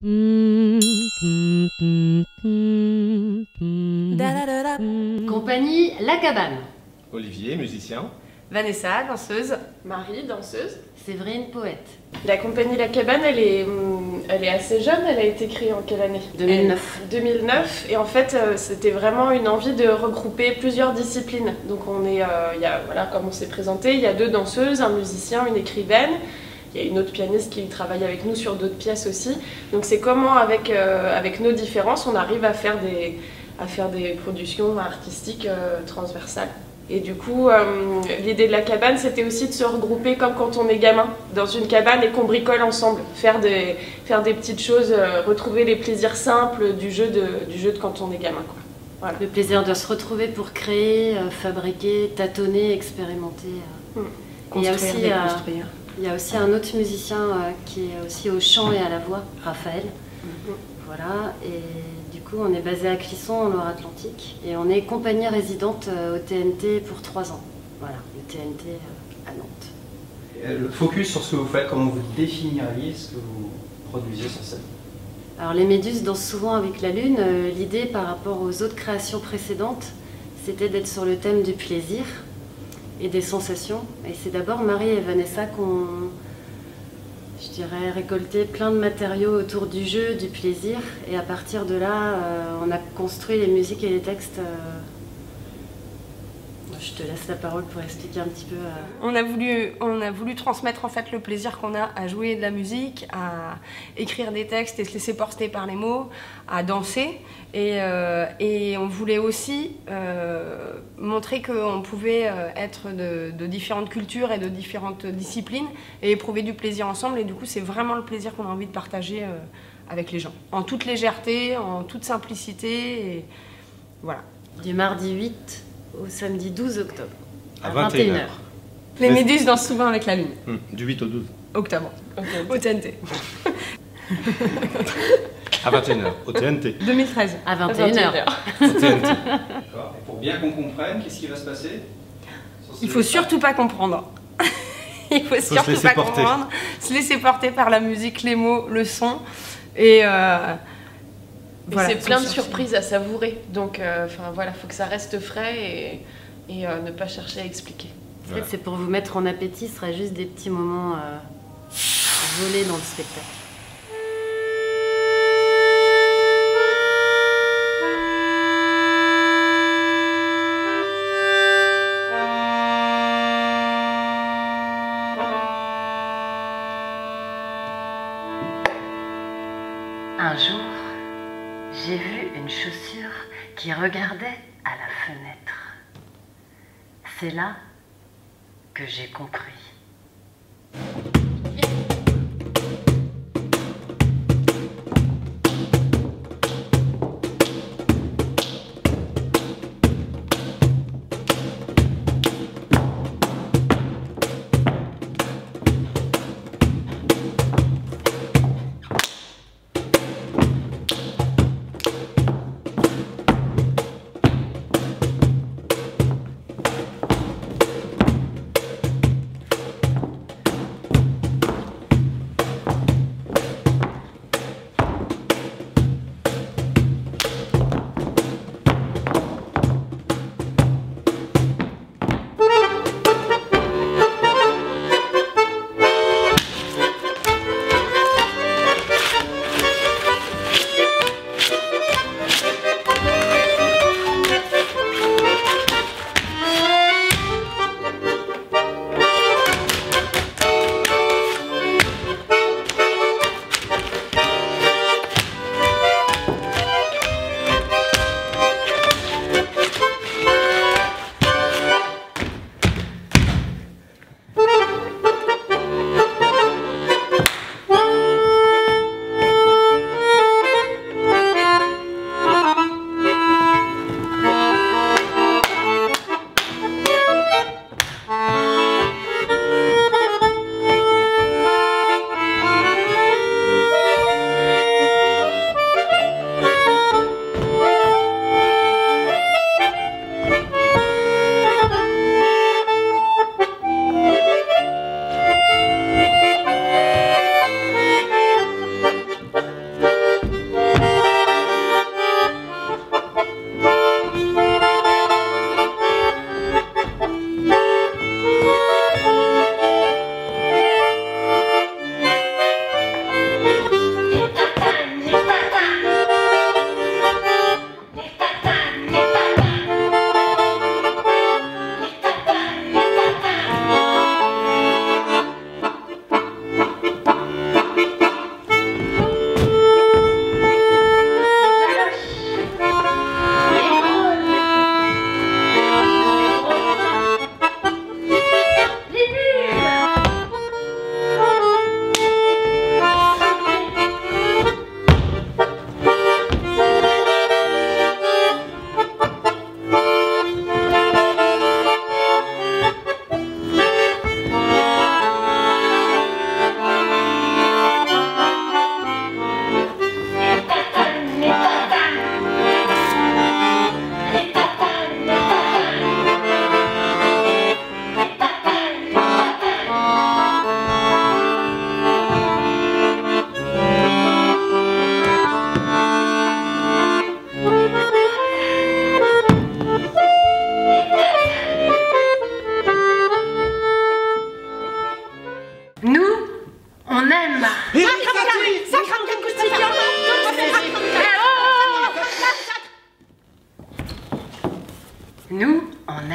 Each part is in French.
Compagnie La Cabane. Olivier, musicien. Vanessa, danseuse. Marie, danseuse. Séverine, poète. La compagnie La Cabane, elle est assez jeune. Elle a été créée en quelle année? 2009. 2009. Et en fait, c'était vraiment une envie de regrouper plusieurs disciplines. Donc voilà, comme on s'est présenté, il y a 2 danseuses, un musicien, une écrivaine. Il y a une autre pianiste qui travaille avec nous sur d'autres pièces aussi. Donc c'est comment, avec nos différences, on arrive à faire des productions artistiques transversales. Et du coup, l'idée de La Cabane, c'était aussi de se regrouper comme quand on est gamin, dans une cabane et qu'on bricole ensemble. Faire des petites choses, retrouver les plaisirs simples du jeu de quand on est gamin, quoi. Voilà. Le plaisir de se retrouver pour créer, fabriquer, tâtonner, expérimenter. Construire, déconstruire. Il y a aussi un autre musicien qui est aussi au chant et à la voix, Raphaël. Voilà, et du coup on est basé à Clisson en Loire-Atlantique et on est compagnie résidente au TNT pour 3 ans. Voilà, le TNT à Nantes. Le focus sur ce que vous faites, comment vous définiriez ce que vous produisez sur scène? Alors les Méduses dansent souvent avec la lune. L'idée par rapport aux autres créations précédentes, c'était d'être sur le thème du plaisir et des sensations. Et c'est d'abord Marie et Vanessa qu'on, je dirais, récolté plein de matériaux autour du jeu, du plaisir. Et à partir de là, on a construit les musiques et les textes. Je te laisse la parole pour expliquer un petit peu. On a voulu transmettre en fait le plaisir qu'on a à jouer de la musique, à écrire des textes et se laisser porter par les mots, à danser. Et on voulait aussi montrer qu'on pouvait être de différentes cultures et de différentes disciplines et éprouver du plaisir ensemble. Et du coup, c'est vraiment le plaisir qu'on a envie de partager avec les gens. En toute légèreté, en toute simplicité. Et voilà. Du mardi 8 au samedi 12 octobre. À 21h. Les Méduses dansent souvent avec la lune. Du 8 au 12. Octobre. Au TNT. À 21h. Au TNT. 2013. À 21h. Au TNT. D'accord. Et pour bien qu'on comprenne, qu'est-ce qui va se passer? Il faut surtout pas comprendre. Il faut se surtout laisser pas porter. comprendre. Se laisser porter par la musique, les mots, le son. Et voilà, c'est plein de surprises à savourer. Donc, voilà, faut que ça reste frais et ne pas chercher à expliquer. En fait, c'est pour vous mettre en appétit, ce sera juste des petits moments volés dans le spectacle. Un jour, j'ai vu une chaussure qui regardait à la fenêtre. C'est là que j'ai compris.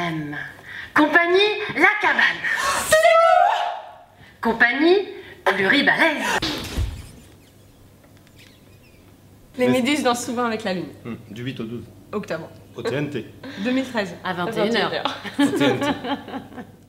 FM. Compagnie La Cabane. Compagnie Pluribalaise. Les méduses dansent souvent avec la lune. Du 8 au 12. Octobre. Au TNT. 2013. À 21h. Au TNT.